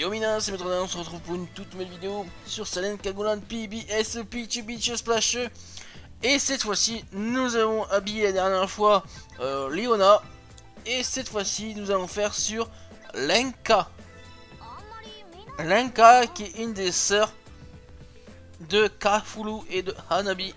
Yo Mina, c'est Maître, on se retrouve pour une toute nouvelle vidéo sur Salen Kagolan PBS Peach Beach Splash. Et cette fois-ci, nous avons habillé la dernière fois Leona. Et cette fois-ci, nous allons faire sur Lenka. Lenka qui est une des sœurs de Kafulu et de Hanabi.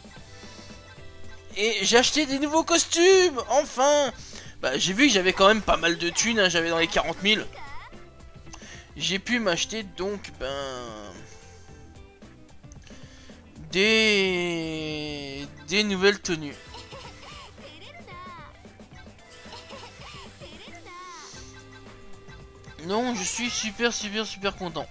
Et j'ai acheté des nouveaux costumes, enfin. Bah, j'ai vu que j'avais quand même pas mal de thunes, hein, j'avais dans les 40 000. J'ai pu m'acheter donc des nouvelles tenues. Non, je suis super content.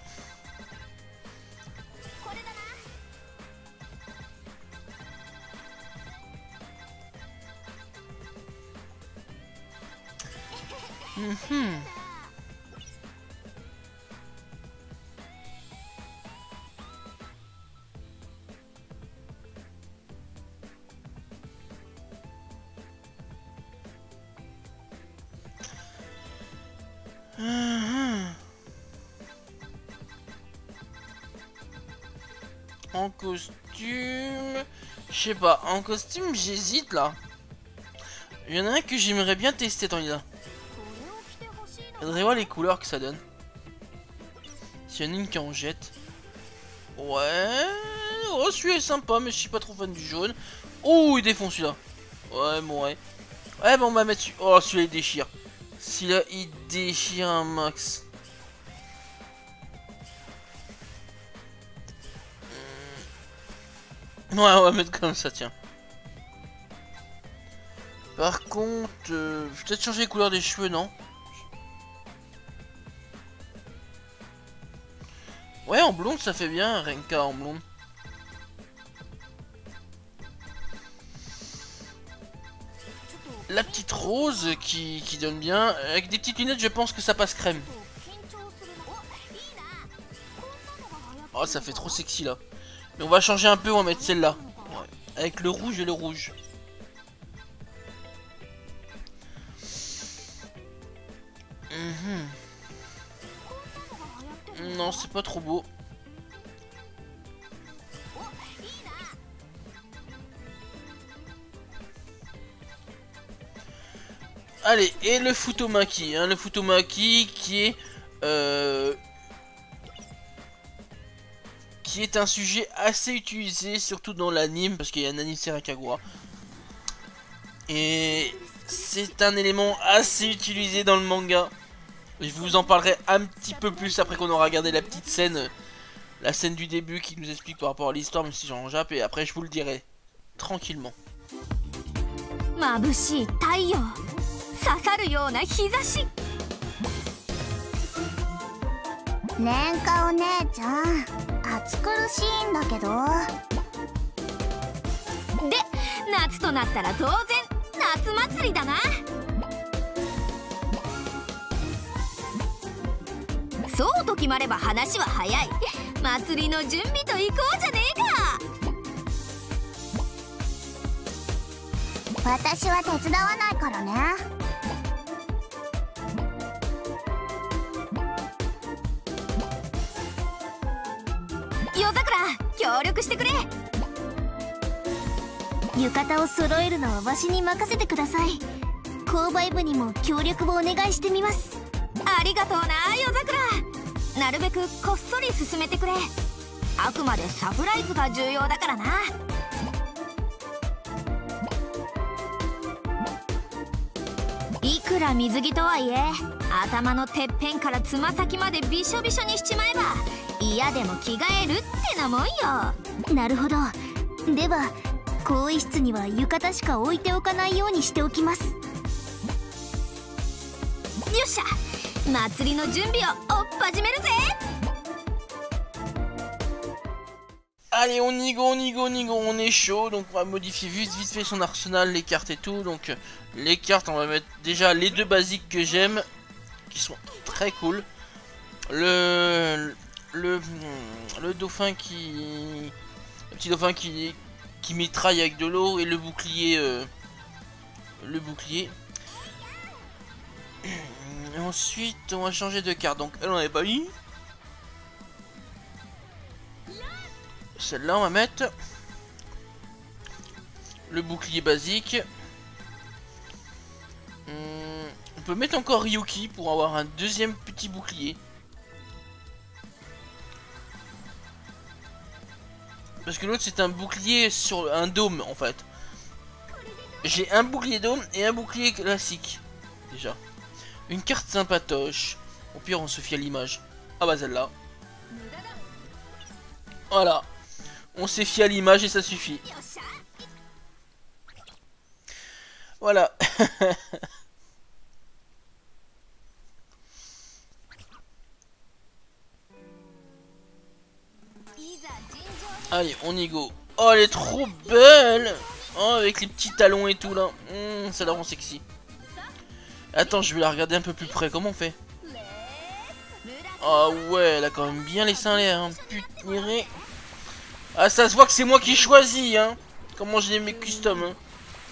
En costume, je sais pas, en costume j'hésite là. Il y en a un que j'aimerais bien tester dans là. Je voudrais voir les couleurs que ça donne. S'il y en a une qui en jette. Ouais, oh celui-là est sympa mais je suis pas trop fan du jaune. Oh il défonce celui-là. Ouais bon ouais. Ouais bon on va mettre celui. Oh celui-là il déchire. Celui-là il déchire un max. Ouais, on va mettre comme ça, tiens. Par contre, peut-être changer les couleurs des cheveux, non? Ouais, en blonde, ça fait bien, Renka en blonde. La petite rose qui donne bien. Avec des petites lunettes, je pense que ça passe crème. Oh, ça fait trop sexy, là. Mais on va changer un peu, on va mettre celle-là. Ouais. Avec le rouge et le rouge. Non, c'est pas trop beau. Allez, et le Futomaki. Hein, le Futomaki qui est un sujet assez utilisé, surtout dans l'anime, parce qu'il y a un anime Serakagura. Et c'est un élément assez utilisé dans le manga. Je vous en parlerai un petit peu plus après qu'on aura regardé la petite scène, la scène du début qui nous explique par rapport à l'histoire, même si j'en jappe, et après je vous le dirai tranquillement. レンカお姉ちゃん、暑苦しいんだけど。で、夏となったら当然夏祭りだな。そうと決まれば話は早い。祭りの準備と行こうじゃねえか。私は手伝わないからね。夜桜、協力してくれ。浴衣を揃えるのはわしに任せてください。購買部にも協力をお願いしてみます。ありがとうな夜桜。なるべくこっそり進めてくれ。あくまでサプライズが重要だからな。いくら水着とはいえ、頭のてっぺんからつま先までびしょびしょにしちまえば嫌でも着替えるってなもんよ。なるほど。では更衣室には浴衣しか置いておかないようにしておきます。よっしゃ、祭りの準備をおっ始めるぜ。 Allez, on y go, on est chaud. Donc on va modifier vite fait son arsenal, les cartes et tout. Donc les cartes, on va mettre déjà les deux basiques que j'aime, qui sont très cool. Le dauphin qui... Le petit dauphin qui mitraille avec de l'eau, et le bouclier Et ensuite, on va changer de carte. Donc, elle, on n'avait pas mis. Celle-là, on va mettre le bouclier basique. On peut mettre encore Ryuki pour avoir un deuxième petit bouclier. Parce que l'autre, c'est un bouclier sur un dôme, en fait. J'ai un bouclier dôme et un bouclier classique. Déjà. Une carte sympatoche. Au pire, on se fie à l'image. Ah bah celle-là. Voilà. On s'est fié à l'image et ça suffit. Voilà. Allez, on y go. Oh, elle est trop belle. Oh, avec les petits talons et tout là. Ça la rend sexy. Attends, je vais la regarder un peu plus près. Comment on fait? Ah ouais, elle a quand même bien les seins l'air. Hein. Putain. Ah, ça se voit que c'est moi qui choisis. Hein. Comment j'ai mes customs. Hein.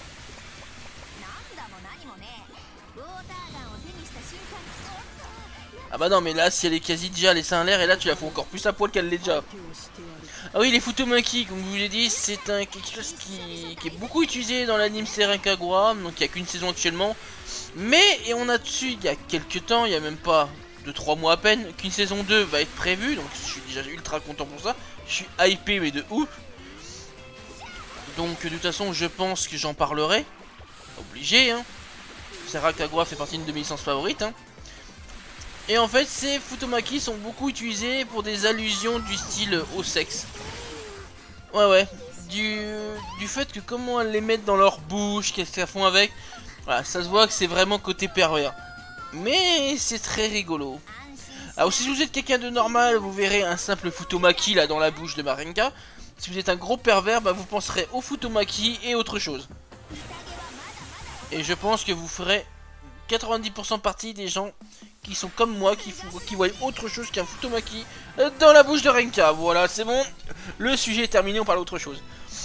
Ah bah non, mais là, si elle est quasi déjà les seins à l'air, et là, tu la fais encore plus à poil qu'elle l'est déjà. Ah oui, les Futomaki, comme je vous l'ai dit, c'est quelque chose qui est beaucoup utilisé dans l'anime Seiren Kagura, donc il n'y a qu'une saison actuellement. Mais, et on a dessus, il y a quelques temps, il n'y a même pas 2-3 mois à peine, qu'une saison 2 va être prévue, donc je suis déjà ultra content pour ça. Je suis hypé, mais de ouf. Donc, de toute façon, je pense que j'en parlerai. Obligé, hein. Seiren Kagura fait partie de mes licences favorites, hein. Et en fait, ces Futomaki sont beaucoup utilisés pour des allusions du style au sexe. Ouais. Du fait que comment elles les mettent dans leur bouche, qu'est-ce qu'elles font avec. Voilà, ça se voit que c'est vraiment côté pervers. Mais c'est très rigolo. Alors si vous êtes quelqu'un de normal, vous verrez un simple Futomaki là dans la bouche de Marenka. Si vous êtes un gros pervers, bah, vous penserez au Futomaki et autre chose. Et je pense que vous ferez 90% partie des gens qui sont comme moi, qui voient autre chose qu'un Futomaki dans la bouche de Renka. Voilà, c'est bon. Le sujet est terminé, on parle d'autre chose.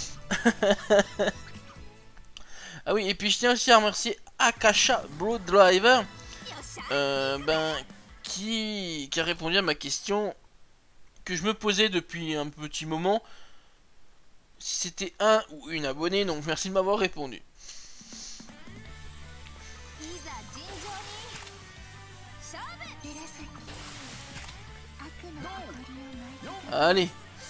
Ah oui, et puis je tiens aussi à remercier Akasha Bro Driver, qui a répondu à ma question que je me posais depuis un petit moment. Si c'était un ou une abonnée, donc merci de m'avoir répondu. Allez,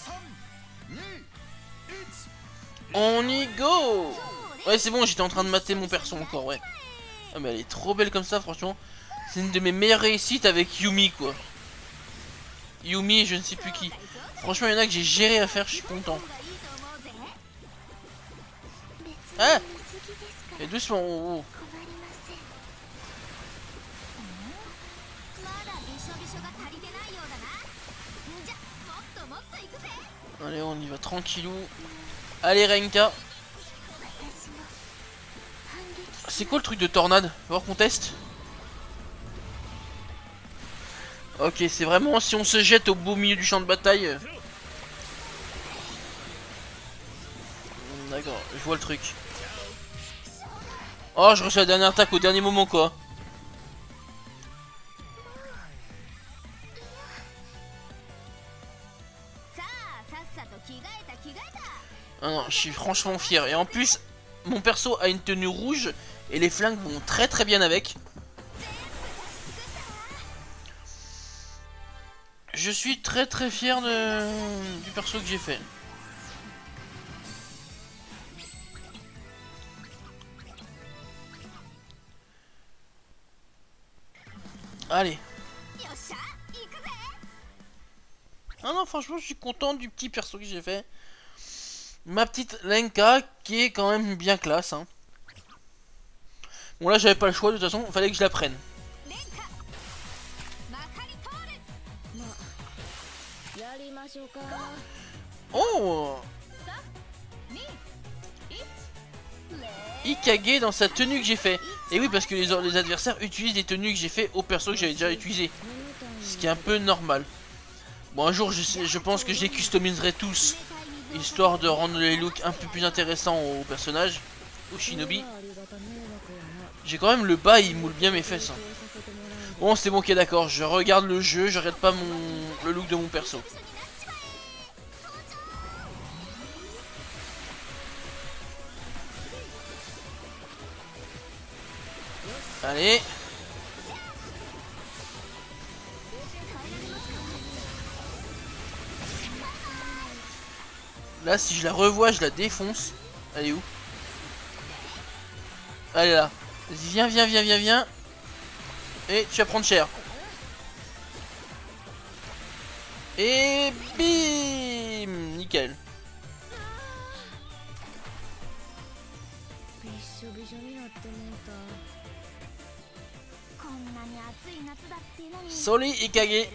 on y go. Ouais, c'est bon, j'étais en train de mater mon perso encore, ouais. Ah mais elle est trop belle comme ça, franchement. C'est une de mes meilleures réussites avec Yumi, quoi. Yumi et je ne sais plus qui. Franchement, il y en a que j'ai géré à faire, je suis content. Ah, et doucement, oh. Allez, on y va tranquillou. Allez, Renka. C'est quoi le truc de tornade? Faut voir qu'on teste. Ok, c'est vraiment si on se jette au beau milieu du champ de bataille. D'accord, je vois le truc. Oh, je reçois la dernière attaque au dernier moment, quoi. Ah non, je suis franchement fier. Et en plus, mon perso a une tenue rouge et les flingues vont très très bien avec. Je suis très très fier du perso que j'ai fait. Allez. Ah non, franchement, je suis content du petit perso que j'ai fait. Ma petite Lenka qui est quand même bien classe. Hein. Bon, là, j'avais pas le choix, de toute façon, il fallait que je la prenne. Oh, Ikage dans sa tenue que j'ai fait. Et oui, parce que les adversaires utilisent des tenues que j'ai fait au perso que j'avais déjà utilisé. Ce qui est un peu normal. Bon, un jour, je pense que je les customiserai tous. Histoire de rendre les looks un peu plus intéressants aux personnages. Au shinobi. J'ai quand même le bas, il moule bien mes fesses. Hein. Bon, c'est bon, ok, d'accord. Je regarde le jeu, je regarde pas le look de mon perso. Allez. Là, si je la revois, je la défonce. Elle est où? Elle est là. Vas-y, viens, viens, viens, viens, viens. Et tu vas prendre cher. Et bim. Nickel. Soli Ikage.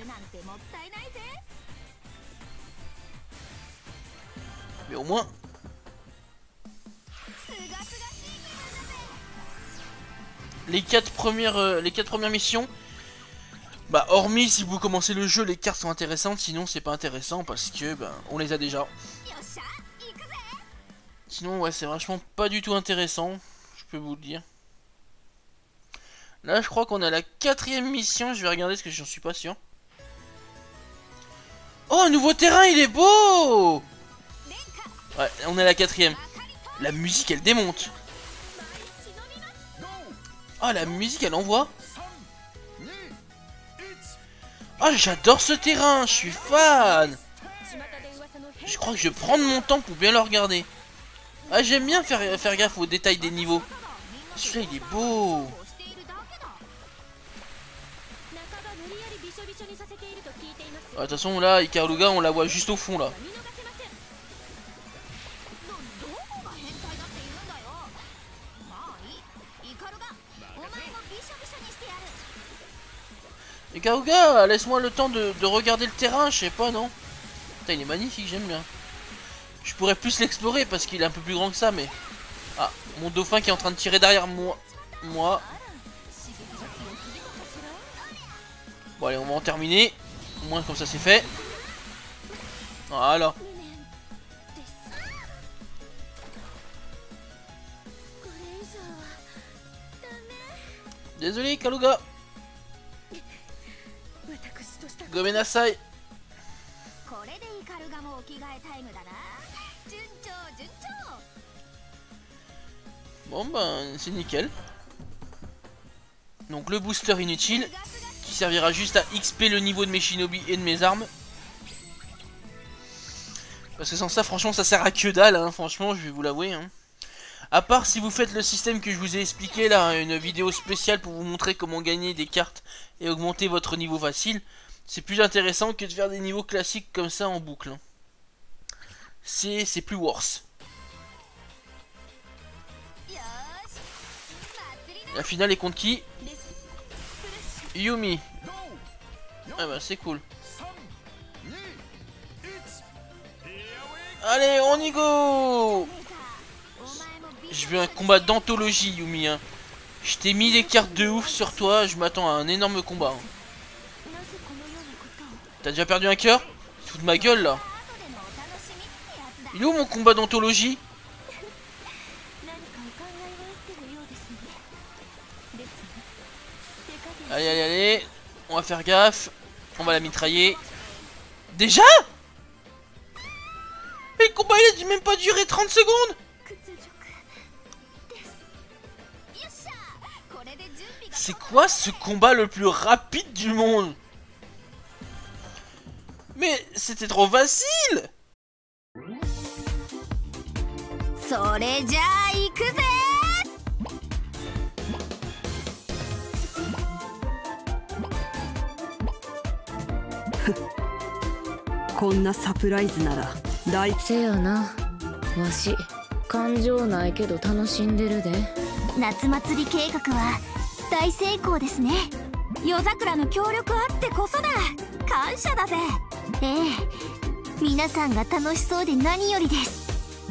Mais au moins... Les quatre premières missions, bah hormis si vous commencez le jeu, les cartes sont intéressantes, sinon c'est pas intéressant parce que bah, on les a déjà. Sinon ouais, c'est franchement pas du tout intéressant, je peux vous le dire. Là je crois qu'on est à la 4ème mission, je vais regarder parce que j'en suis pas sûr. Oh, un nouveau terrain, il est beau. Ouais, on est à la 4ème. La musique elle démonte. Ah, la musique elle envoie. Ah, j'adore ce terrain, je suis fan. Je crois que je vais prendre mon temps pour bien le regarder. Ah, j'aime bien faire gaffe aux détails des niveaux. Celui-là il est beau. De toute façon là, Ikaruga on la voit juste au fond là. Ikaruga, laisse-moi le temps de regarder le terrain, je sais pas, non? Putain, il est magnifique, j'aime bien. Je pourrais plus l'explorer parce qu'il est un peu plus grand que ça, mais... Ah, mon dauphin qui est en train de tirer derrière moi. Bon, allez, on va en terminer. Au moins, comme ça, c'est fait. Voilà. Désolé, Ikaruga. Gomenasai. Bon ben c'est nickel. Donc le booster inutile qui servira juste à XP le niveau de mes shinobi et de mes armes. Parce que sans ça franchement ça sert à que dalle hein, franchement je vais vous l'avouer hein. À part si vous faites le système que je vous ai expliqué là, une vidéo spéciale pour vous montrer comment gagner des cartes et augmenter votre niveau facile. C'est plus intéressant que de faire des niveaux classiques comme ça en boucle. C'est plus worse. La finale est contre qui? Yumi. Ah bah c'est cool. Allez, on y go. Je veux un combat d'anthologie, Yumi. Hein. Je t'ai mis des cartes de ouf sur toi, je m'attends à un énorme combat. Hein. T'as déjà perdu un cœur? Tu fous de ma gueule là. Il est où mon combat d'anthologie? Allez, allez, allez. On va faire gaffe. On va la mitrailler. Déjà? Mais le combat il a dû même pas durer 30 secondes. C'est quoi ce combat le plus rapide du monde? Mais c'était trop facile. それじゃあ行くぜ。 こんなサプライズなら大せやな。わし感情ないけど楽しんでるで。 夏祭り計画は大成功ですね。夜桜の協力あってこそだ。感謝だぜ。ええ、皆さんが楽しそうで何よりです。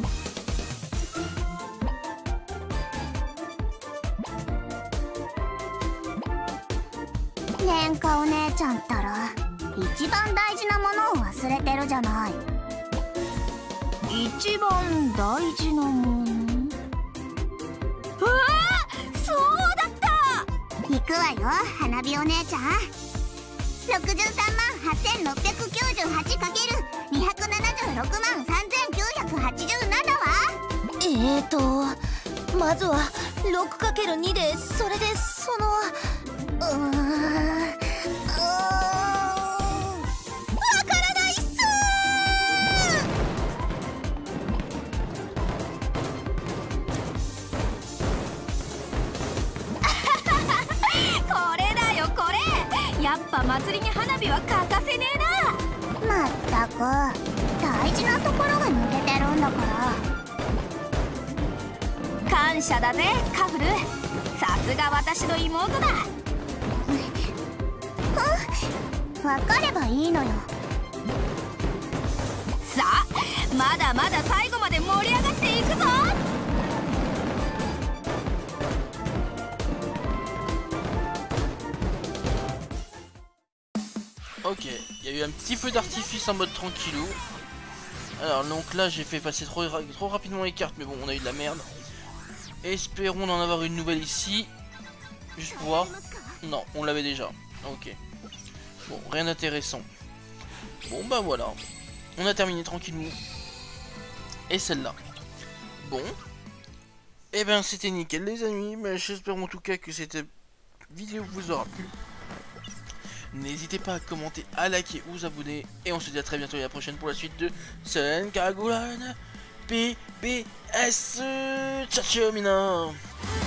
レンカお姉ちゃんったら一番大事なものを忘れてるじゃない。一番大事なもの。うわあ、そうだった。 行くわよ花火お姉ちゃん。63万 8698×276 万 3987わ。 まずは 6×2 で、それでそのわからないっすこれだよこれ。やっぱ祭りに花火は欠かせねえな。 まったく大事なところが抜けてるんだから。 感謝だぜカフル、さすが私の妹だ。 分かればいいのよ。 さあまだまだ最後まで盛り上がっていくぞ。 Ok, il y a eu un petit feu d'artifice en mode tranquillou. Alors donc là j'ai fait passer trop rapidement les cartes, mais bon on a eu de la merde. Espérons d'en avoir une nouvelle ici. Juste pour voir. Non, on l'avait déjà. Ok. Bon, rien d'intéressant. Bon bah voilà. On a terminé tranquillement. Et celle-là. Bon. Et ben c'était nickel les amis. Mais j'espère en tout cas que cette vidéo vous aura plu. N'hésitez pas à commenter, à liker, vous abonner. Et on se dit à très bientôt et à la prochaine pour la suite de Senkakulan PBS. Ciao ciao mina.